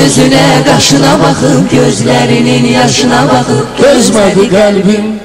Gözüne, kaşına bakıp, gözlerinin yaşına bakıp dözmedi kalbim.